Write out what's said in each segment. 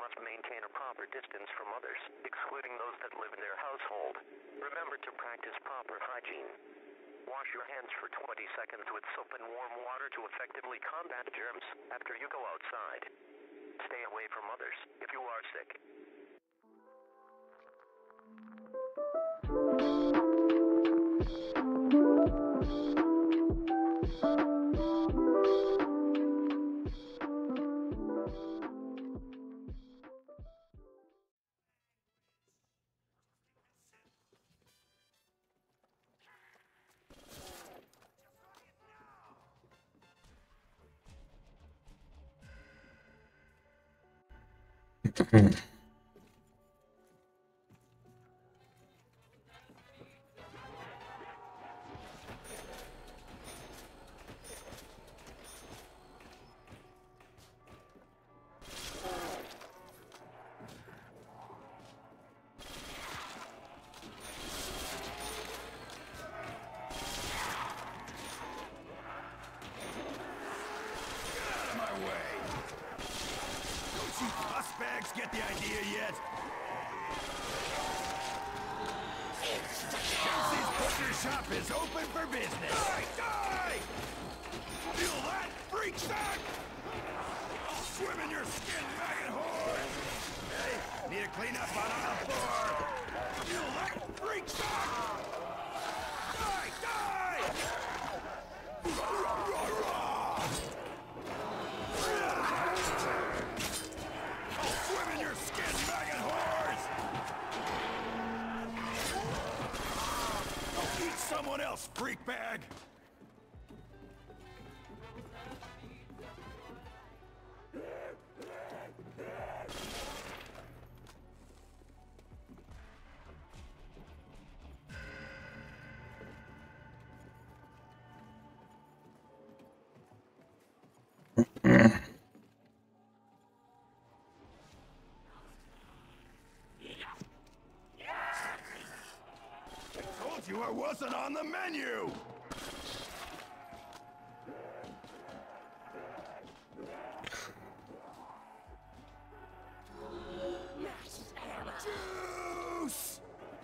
must maintain a proper distance from others, excluding those that live in their household. Remember to practice proper hygiene. Wash your hands for 20 seconds with soap and warm water to effectively combat germs after you go outside. Stay away from others if you are sick. Get the idea yet? Dempsey's Butcher Shop is open for business. Die! Die! Feel that, freak sack? I'll swim in your skin, maggot whore! Hey, need a cleanup on the floor. Feel that, freak sack? Die! Die! Swim in your skin, maggot whores! Go eat someone else, freak bag! I wasn't on the menu! Juice!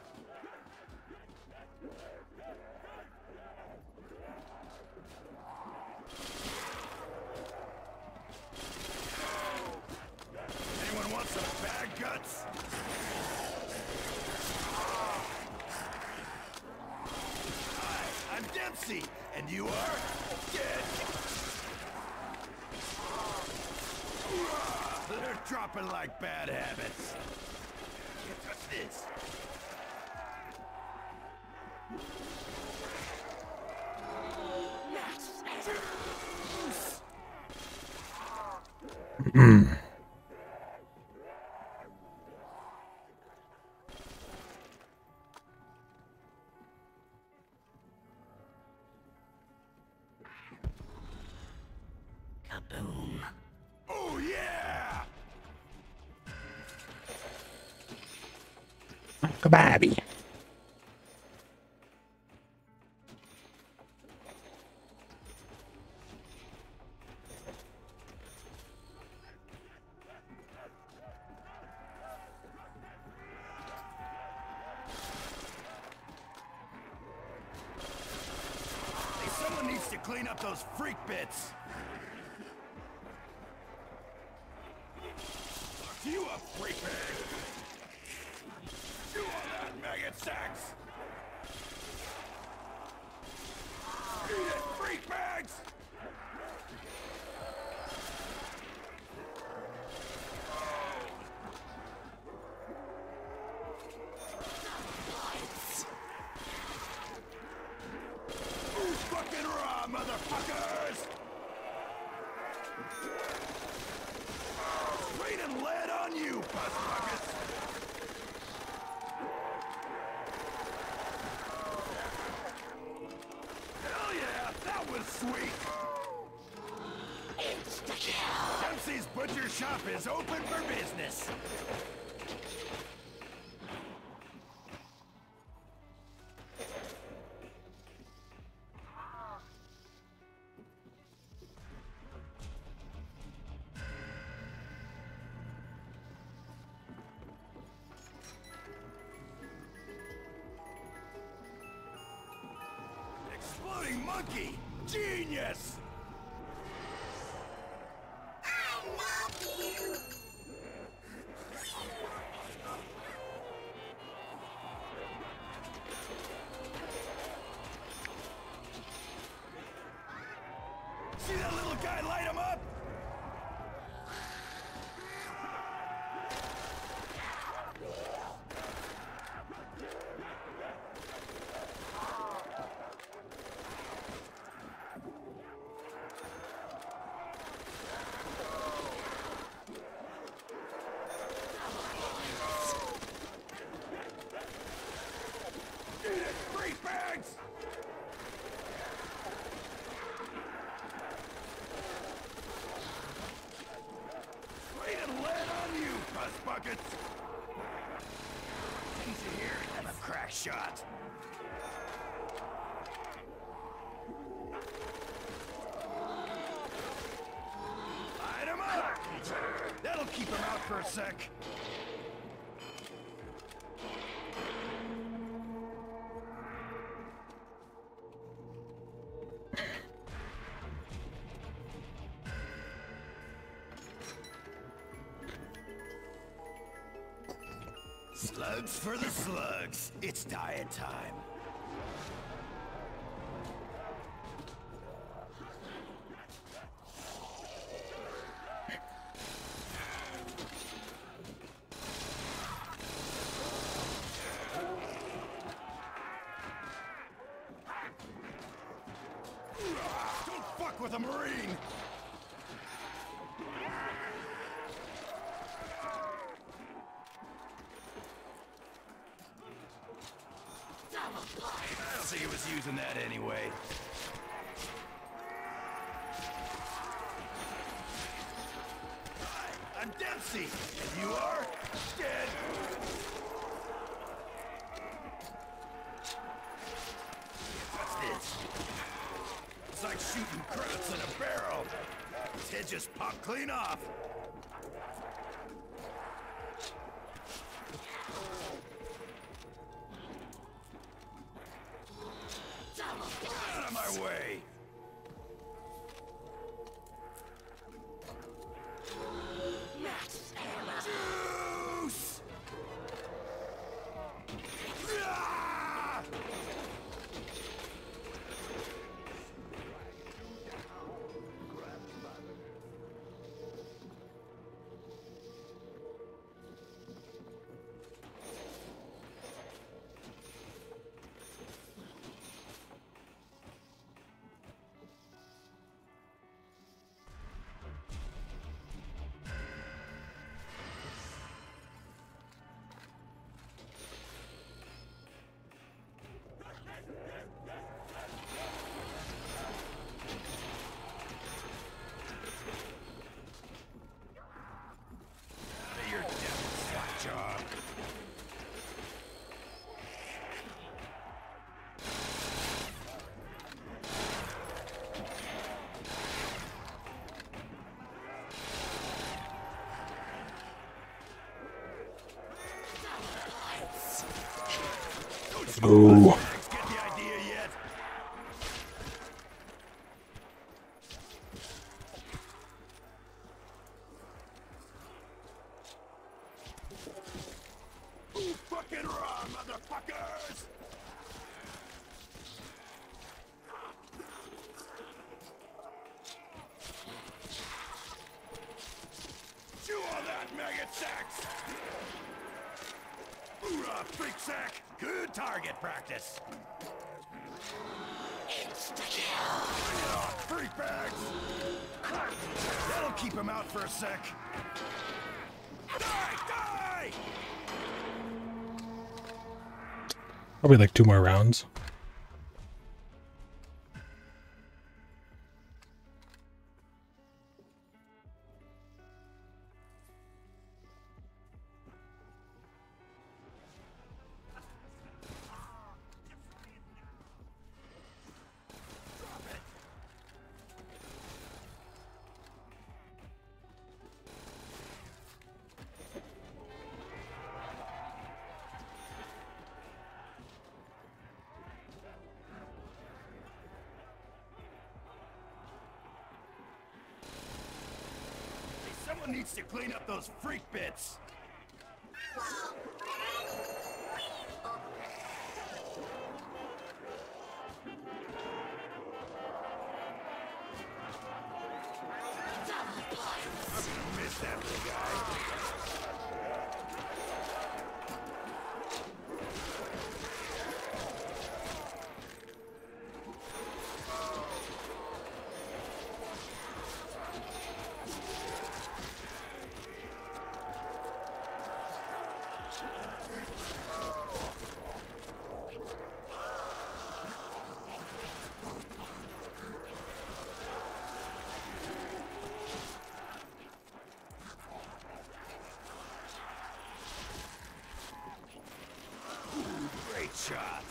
Anyone want some bag guts? I'm Dempsey, and you are dead. They're dropping like bad habits. Can't touch this. Kaboom. Oh yeah! Kababby. Hey, someone needs to clean up those freak bits. You up, freak bag! You on that, maggot sacks! Eat it, freak bags! Who's fucking raw, motherfuckers? Raining lead on you, puss buckets! Hell yeah, that was sweet! Insta-kill! Dempsey's Butcher Shop is open for business! Exploding monkey! Genius! I love you. See that little guy light him up? Eat it, freak bags! Straight and lead on you, puss buckets! Easy here, have a crack shot. Light him up! That'll keep him out for a sec. Slugs for the slugs. It's diet time. Don't fuck with a Marine! I don't think he was using that anyway. Hi, I'm Dempsey, and you are dead. What's this? It's like shooting credits in a barrel. His head just popped clean off. Out of my way! Juice! Ah! You're dead, fuck job. Oh. Get the idea yet? Ooh, fucking raw, motherfuckers! Chew on that, maggot sacks! Hoorah, freak sack! Good target practice! Insta-kill. Bring it on, freak bags! That'll keep him out for a sec. Die! Die! Probably like 2 more rounds. Someone needs to clean up those freak bits. I'm gonna miss that little guy. Great shot.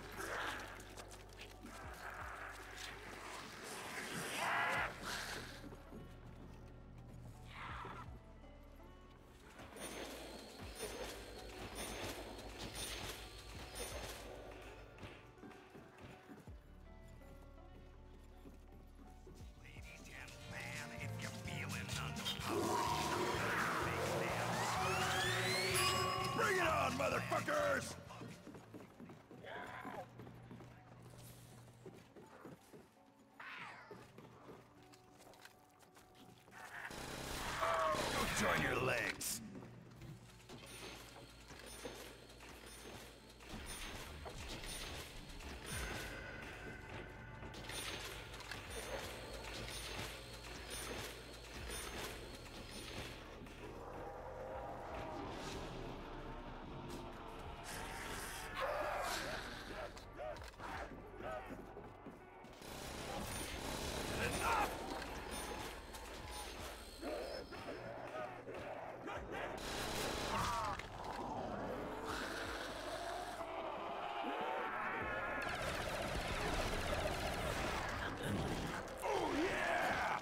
Ladies and gentlemen, if you're feeling underpowered, bring it on, motherfuckers! Go join your legs. Enough! Oh yeah!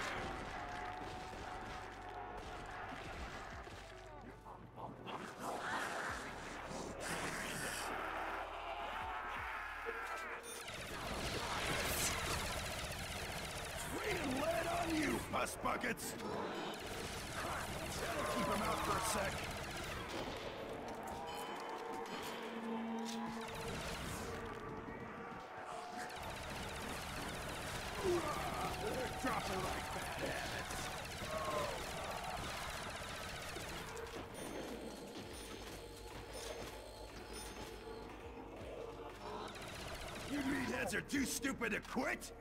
Raining lead on you, puss buckets! That'll keep him out for a sec. They're dropping like bad habits. You meatheads are too stupid to quit?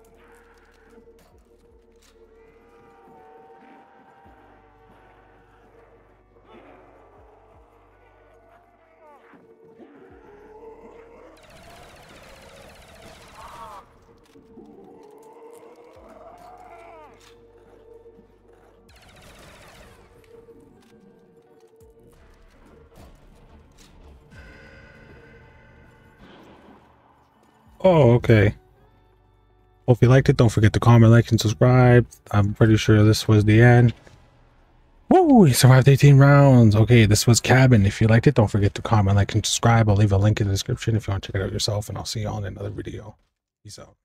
Oh, okay. Hope you liked it. Don't forget to comment, like, and subscribe. I'm pretty sure this was the end. Woo! We survived 18 rounds. Okay, this was Cabin. If you liked it, don't forget to comment, like, and subscribe. I'll leave a link in the description if you want to check it out yourself, and I'll see you all in another video. Peace out.